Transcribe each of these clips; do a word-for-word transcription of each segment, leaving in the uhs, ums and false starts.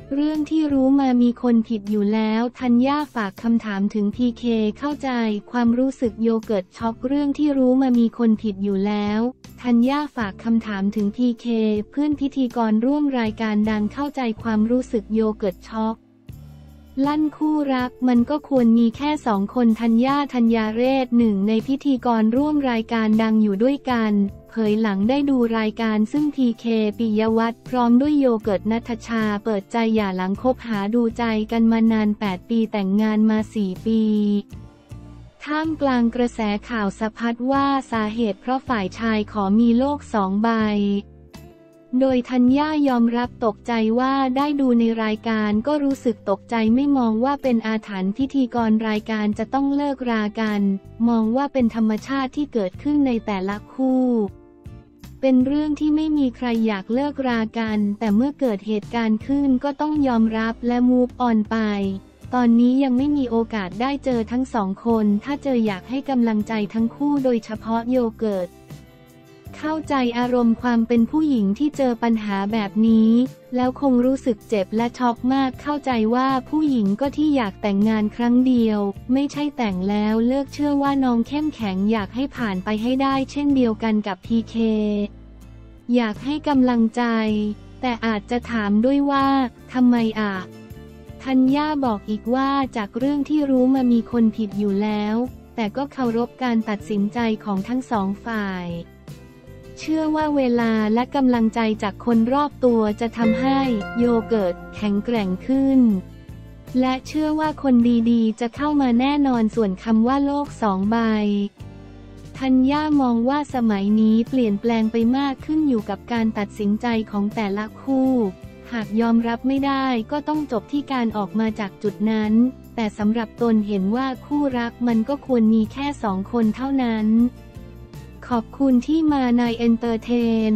เรื่องที่รู้มามีคนผิดอยู่แล้วธัญญาฝากคำถามถึงพีเคเข้าใจความรู้สึกโยเกิร์ตช็อกเรื่องที่รู้มามีคนผิดอยู่แล้วธัญญาฝากคำถามถึงพีเคเพื่อนพิธีกรร่วมรายการดังเข้าใจความรู้สึกโยเกิร์ตช็อกลั่นคู่รักมันก็ควรมีแค่สองคนธัญญาธัญญาเรศหนึ่งในพิธีกรร่วมรายการดังอยู่ด้วยกันเผยหลังได้ดูรายการซึ่งพีเคปิยวัฒน์พร้อมด้วยโยเกิร์ตณัฐชาเปิดใจหย่าหลังคบหาดูใจกันมานานแปดปีแต่งงานมาสี่ปีท่ามกลางกระแสข่าวสะพัดว่าสาเหตุเพราะฝ่ายชายขอมีโลกสองใบโดยธัญญายอมรับตกใจว่าได้ดูในรายการก็รู้สึกตกใจไม่มองว่าเป็นอาถรรพ์พิธีกรรายการจะต้องเลิกรากันมองว่าเป็นธรรมชาติที่เกิดขึ้นในแต่ละคู่เป็นเรื่องที่ไม่มีใครอยากเลิกรากันแต่เมื่อเกิดเหตุการณ์ขึ้นก็ต้องยอมรับและมูฟออนไปตอนนี้ยังไม่มีโอกาสได้เจอทั้งสองคนถ้าเจออยากให้กำลังใจทั้งคู่โดยเฉพาะโยเกิร์ตเข้าใจอารมณ์ความเป็นผู้หญิงที่เจอปัญหาแบบนี้แล้วคงรู้สึกเจ็บและช็อกมากเข้าใจว่าผู้หญิงก็ที่อยากแต่งงานครั้งเดียวไม่ใช่แต่งแล้วเลิกเชื่อว่าน้องเข้มแข็งอยากให้ผ่านไปให้ได้เช่นเดียวกันกับพีเคอยากให้กำลังใจแต่อาจจะถามด้วยว่าทำไมอ่ะธัญญาบอกอีกว่าจากเรื่องที่รู้มามีคนผิดอยู่แล้วแต่ก็เคารพการตัดสินใจของทั้งสองฝ่ายเชื่อว่าเวลาและกำลังใจจากคนรอบตัวจะทำให้โยเกิร์ตแข็งแกร่งขึ้นและเชื่อว่าคนดีๆจะเข้ามาแน่นอนส่วนคำว่าโลกสองใบธัญญามองว่าสมัยนี้เปลี่ยนแปลงไปมากขึ้นอยู่กับการตัดสินใจของแต่ละคู่หากยอมรับไม่ได้ก็ต้องจบที่การออกมาจากจุดนั้นแต่สำหรับตนเห็นว่าคู่รักมันก็ควรมีแค่สองคนเท่านั้นขอบคุณที่มาในเอนเตอร์เทน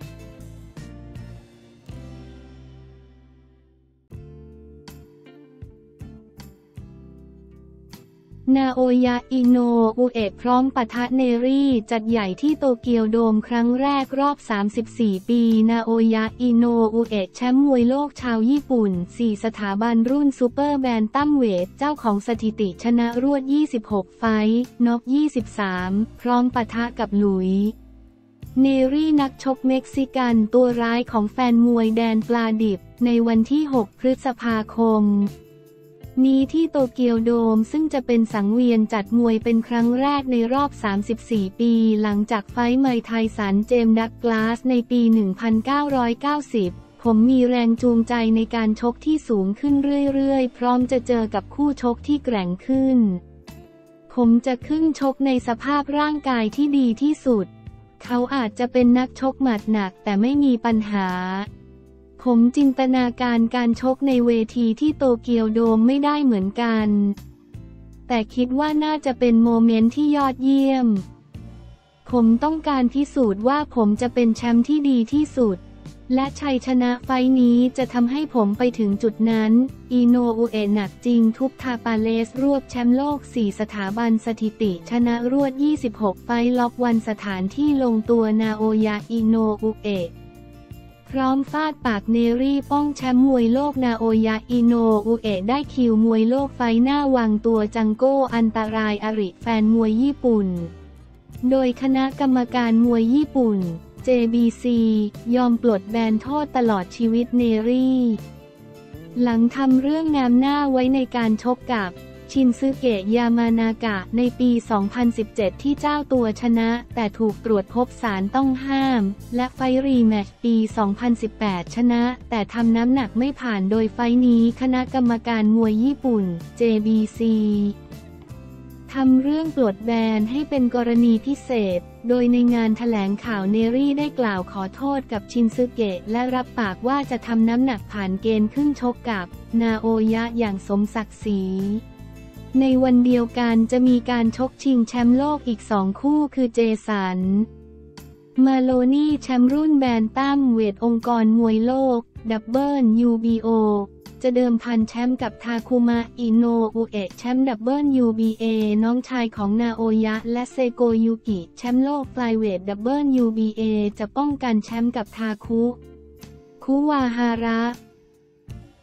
นาโอยะอิโนอุเอะพร้อมปะทะเนรี่จัดใหญ่ที่โตเกียวโดมครั้งแรกรอบสามสิบสี่ปีนาโอยะอิโนอุเอะแชมป์มวยโลกชาวญี่ปุ่นสี่สถาบันรุ่นซูเปอร์แบนตัมเวทเจ้าของสถิติชนะรวดยี่สิบหกไฟท์น็อกยี่สิบสามพร้อมปะทะกับหลุยเนรี่นักชกเม็กซิกันตัวร้ายของแฟนมวยแดนปลาดิบในวันที่หกพฤษภาคมนี้ที่โตเกียวโดมซึ่งจะเป็นสังเวียนจัดมวยเป็นครั้งแรกในรอบสามสิบสี่ปีหลังจากไฟท์ไมค์ไทสันเจมส์ดักลาสในปีหนึ่งพันเก้าร้อยเก้าสิบผมมีแรงจูงใจในการชกที่สูงขึ้นเรื่อยๆพร้อมจะเจอกับคู่ชกที่แกร่งขึ้นผมจะขึ้นชกในสภาพร่างกายที่ดีที่สุดเขาอาจจะเป็นนักชกหมัดหนักแต่ไม่มีปัญหาผมจินตนาการการชกในเวทีที่โตเกียวโดมไม่ได้เหมือนกันแต่คิดว่าน่าจะเป็นโมเมนต์ที่ยอดเยี่ยมผมต้องการพิสูจน์ว่าผมจะเป็นแชมป์ที่ดีที่สุดและชัยชนะไฟท์นี้จะทำให้ผมไปถึงจุดนั้นอิโนอุเอะหนักจริงทุบทาปาเลสรวบแชมป์โลกสี่สถาบันสถิติชนะรวดยี่สิบหกไฟท์ล็อกวันสถานที่ลงตัวนาโอยะอิโนอุเอะพร้อมฟาดปากเนรี่ป้องแชมป์มวยโลกนาโอยะอิโนอุเอะได้คิวมวยโลกไฟหน้าวางตัวจังโก้อันตรายอริแฟนมวยญี่ปุ่นโดยคณะกรรมการมวยญี่ปุ่น เจ บี ซี ยอมปลดแบนโทษตลอดชีวิตเนรี่หลังทำเรื่องงามหน้าไว้ในการชกกับชินซึเกะยามานากะในปี สองพันสิบเจ็ด ที่เจ้าตัวชนะแต่ถูกตรวจพบสารต้องห้ามและไฟท์รีแมตช์ปี สองพันสิบแปด ชนะแต่ทำน้ำหนักไม่ผ่านโดยไฟท์นี้คณะกรรมการมวยญี่ปุ่น เจ บี ซี ทำเรื่องปลดแบนให้เป็นกรณีพิเศษโดยในงานแถลงข่าวเนรี่ได้กล่าวขอโทษกับชินซึเกะและรับปากว่าจะทำน้ำหนักผ่านเกณฑ์ขึ้นชกกับนาโอยะอย่างสมศักดิ์ศรีในวันเดียวกันจะมีการชกชิงแชมป์โลกอีกสองคู่คือเจสันมาโลนี่แชมป์รุ่นแบนตัมเวทองค์กรมวยโลกดับเบิล ยู บี โอ จะเดิมพันแชมป์กับทาคุมะอิโนอุเอะแชมป์ดับเบิล ยู บี เอ น้องชายของนาโอยะและเซโกยุกิแชมป์โลกไฟล์เวทดับเบิล ยู บี เอ จะป้องกันแชมป์กับทาคุคุวาฮาระ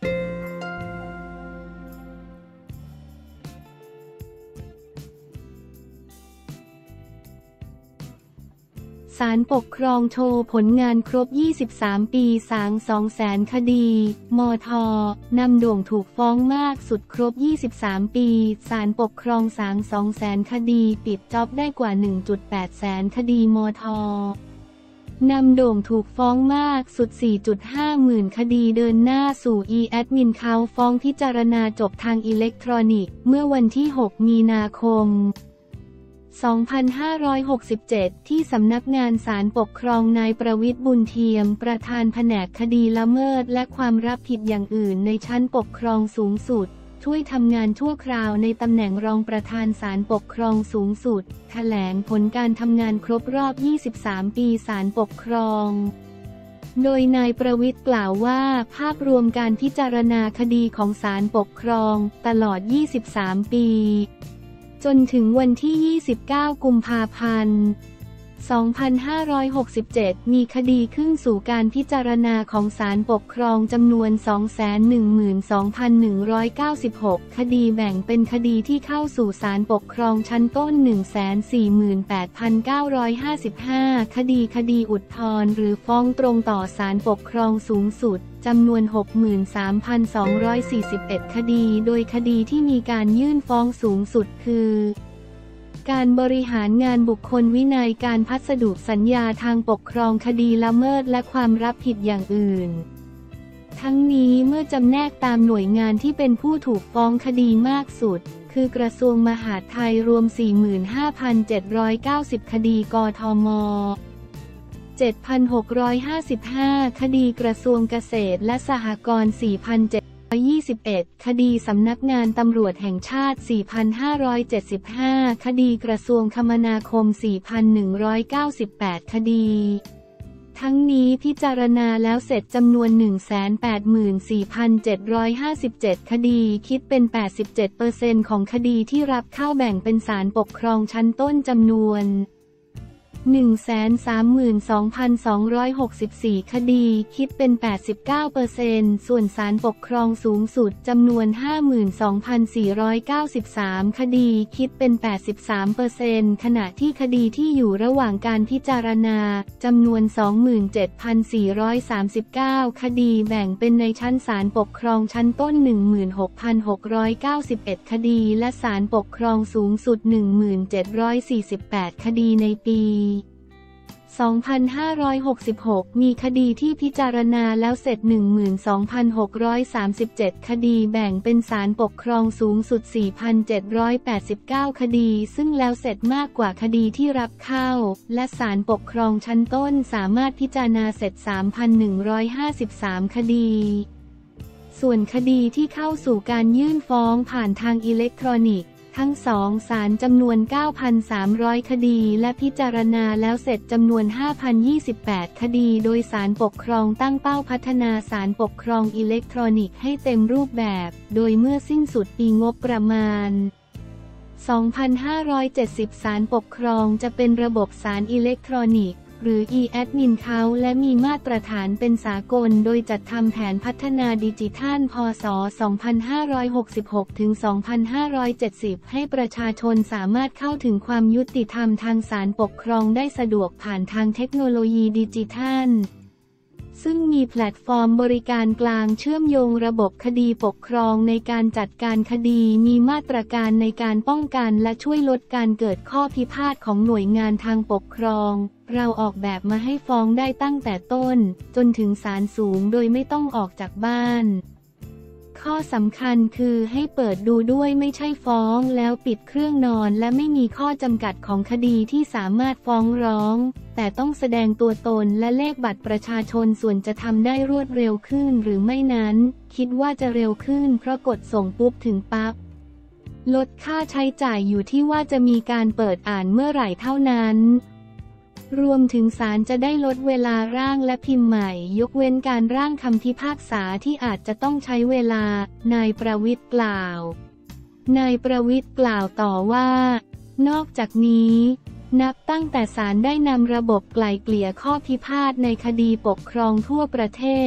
ศาลปกครองโชว์ผลงานครบ ยี่สิบสาม ปีสาง สองแสน คดี มท.นำโด่งถูกฟ้องมากสุดครบ ยี่สิบสาม ปีศาลปกครองสาง สองแสน คดีปิดจ็อบได้กว่า หนึ่งจุดแปด แสนคดีมท.นำโด่งถูกฟ้องมากสุด สี่จุดห้า หมื่นคดีเดินหน้าสู่ อี-แอดมิน เขาฟ้องพิจารณาจบทางอิเล็กทรอนิกส์เมื่อวันที่ หก มีนาคมสองพันห้าร้อยหกสิบเจ็ด ที่สำนักงานศาลปกครองนายประวิตรบุญเทียมประธานแผนกคดีละเมิดและความรับผิดอย่างอื่นในชั้นปกครองสูงสุดช่วยทำงานชั่วคราวในตำแหน่งรองประธานศาลปกครองสูงสุดแถลงผลการทำงานครบรอบ ยี่สิบสาม ปีศาลปกครองโดยนายประวิตรกล่าวว่าภาพรวมการพิจารณาคดีของศาลปกครองตลอด ยี่สิบสาม ปีจนถึงวันที่ ยี่สิบเก้า กุมภาพันธ์ สองพันห้าร้อยหกสิบเจ็ด มีคดีขึ้นสู่การพิจารณาของศาลปกครองจำนวน สองแสนหนึ่งหมื่นสองพันหนึ่งร้อยเก้าสิบหก คดีแบ่งเป็นคดีที่เข้าสู่ศาลปกครองชั้นต้น หนึ่งแสนสี่หมื่นแปดพันเก้าร้อยห้าสิบห้า คดีคดีอุทธรณ์หรือฟ้องตรงต่อศาลปกครองสูงสุดจำนวน หกหมื่นสามพันสองร้อยสี่สิบเอ็ด คดีโดยคดีที่มีการยื่นฟ้องสูงสุดคือการบริหารงานบุคคลวินัยการพัสดุสัญญาทางปกครองคดีละเมิดและความรับผิดอย่างอื่นทั้งนี้เมื่อจำแนกตามหน่วยงานที่เป็นผู้ถูกฟ้องคดีมากสุดคือกระทรวงมหาดไทยรวม สี่หมื่นห้าพันเจ็ดร้อยเก้าสิบ คดีกทม. เจ็ดพันหกร้อยห้าสิบห้า คดีกระทรวงเกษตรและสหกรณ์ สี่พันเจ็ดร้อยยี่สิบเอ็ด คดีสำนักงานตำรวจแห่งชาติ สี่พันห้าร้อยเจ็ดสิบห้า คดีกระทรวงคมนาคม สี่พันหนึ่งร้อยเก้าสิบแปด คดีทั้งนี้พิจารณาแล้วเสร็จจำนวน หนึ่งแสนแปดหมื่นสี่พันเจ็ดร้อยห้าสิบเจ็ด คดีคิดเป็น แปดสิบเจ็ดเปอร์เซ็นต์ ของคดีที่รับเข้าแบ่งเป็นศาลปกครองชั้นต้นจำนวนหนึ่งแสนสามหมื่นสองพันสองร้อยหกสิบสี่ คดีคิดเป็น แปดสิบเก้าเปอร์เซ็นต์ ส่วนศาลปกครองสูงสุดจำนวน ห้าหมื่นสองพันสี่ร้อยเก้าสิบสาม คดีคิดเป็น แปดสิบสามเปอร์เซ็นต์ ขณะที่คดีที่อยู่ระหว่างการพิจารณาจำนวน สองหมื่นเจ็ดพันสี่ร้อยสามสิบเก้า คดีแบ่งเป็นในชั้นศาลปกครองชั้นต้น หนึ่งหมื่นหกพันหกร้อยเก้าสิบเอ็ด คดีและศาลปกครองสูงสุด หนึ่งหมื่นเจ็ดร้อยสี่สิบแปด คดีในปีสองพันห้าร้อยหกสิบหก มีคดีที่พิจารณาแล้วเสร็จ หนึ่งหมื่นสองพันหกร้อยสามสิบเจ็ด คดีแบ่งเป็นศาลปกครองสูงสุด สี่พันเจ็ดร้อยแปดสิบเก้า คดีซึ่งแล้วเสร็จมากกว่าคดีที่รับเข้าและศาลปกครองชั้นต้นสามารถพิจารณาเสร็จ สามพันหนึ่งร้อยห้าสิบสาม คดีส่วนคดีที่เข้าสู่การยื่นฟ้องผ่านทางอิเล็กทรอนิกส์ทั้งสองศาลจำนวน เก้าพันสามร้อย คดีและพิจารณาแล้วเสร็จจำนวน ห้าพันยี่สิบแปด คดีโดยศาลปกครองตั้งเป้าพัฒนาศาลปกครองอิเล็กทรอนิกส์ให้เต็มรูปแบบโดยเมื่อสิ้นสุดปีงบประมาณ สองพันห้าร้อยเจ็ดสิบ ศาลปกครองจะเป็นระบบศาลอิเล็กทรอนิกส์หรือ อี-แอดมิน เขาและมีมาตรฐานเป็นสากลโดยจัดทำแผนพัฒนาดิจิทัล พ.ศ. สองพันห้าร้อยหกสิบหก ถึง สองพันห้าร้อยเจ็ดสิบ ให้ประชาชนสามารถเข้าถึงความยุติธรรมทางศาลปกครองได้สะดวกผ่านทางเทคโนโลยีดิจิทัลซึ่งมีแพลตฟอร์มบริการกลางเชื่อมโยงระบบคดีปกครองในการจัดการคดีมีมาตรการในการป้องกันและช่วยลดการเกิดข้อพิพาทของหน่วยงานทางปกครองเราออกแบบมาให้ฟ้องได้ตั้งแต่ต้นจนถึงศาลสูงโดยไม่ต้องออกจากบ้านข้อสำคัญคือให้เปิดดูด้วยไม่ใช่ฟ้องแล้วปิดเครื่องนอนและไม่มีข้อจำกัดของคดีที่สามารถฟ้องร้องแต่ต้องแสดงตัวตนและเลขบัตรประชาชนส่วนจะทำได้รวดเร็วขึ้นหรือไม่นั้นคิดว่าจะเร็วขึ้นเพราะกดส่งปุ๊บถึงปั๊บลดค่าใช้จ่ายอยู่ที่ว่าจะมีการเปิดอ่านเมื่อไหร่เท่านั้นรวมถึงศาลจะได้ลดเวลาร่างและพิมพ์ใหม่ยกเว้นการร่างคำพิพากษาที่อาจจะต้องใช้เวลานายประวิตรกล่าวนายประวิตรกล่าวต่อว่านอกจากนี้นับตั้งแต่ศาลได้นำระบบไกล่เกลี่ยข้อพิพาทในคดีปกครองทั่วประเทศ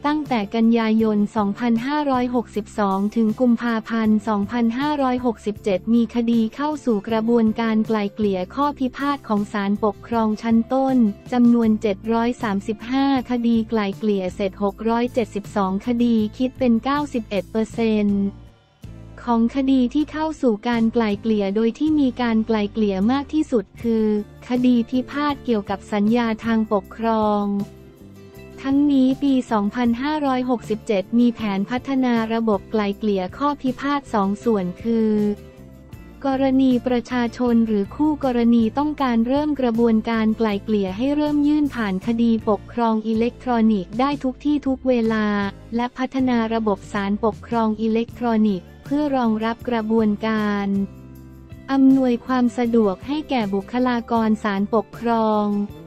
ตั้งแต่กันยายน สองพันห้าร้อยหกสิบสอง ถึงกุมภาพันธ์ สองพันห้าร้อยหกสิบเจ็ด มีคดีเข้าสู่กระบวนการไกล่เกลี่ยข้อพิพาทของศาลปกครองชั้นต้นจำนวน เจ็ดร้อยสามสิบห้า คดีไกล่เกลี่ยเสร็จ หกร้อยเจ็ดสิบสอง คดีคิดเป็น เก้าสิบเอ็ดเปอร์เซ็นต์ ของคดีที่เข้าสู่การไกล่เกลี่ยโดยที่มีการไกล่เกลี่ยมากที่สุดคือ คดีพิพาทเกี่ยวกับสัญญาทางปกครองทั้งนี้ปี สองพันห้าร้อยหกสิบเจ็ด มีแผนพัฒนาระบบไกล่เกลี่ยข้อพิพาทสองส่วนคือ กรณีประชาชนหรือคู่กรณีต้องการเริ่มกระบวนการไกล่เกลี่ยให้เริ่มยื่นผ่านคดีปกครองอิเล็กทรอนิกส์ได้ทุกที่ทุกเวลาและพัฒนาระบบศาลปกครองอิเล็กทรอนิกส์เพื่อรองรับกระบวนการอำนวยความสะดวกให้แก่บุคลากรศาลปกครอง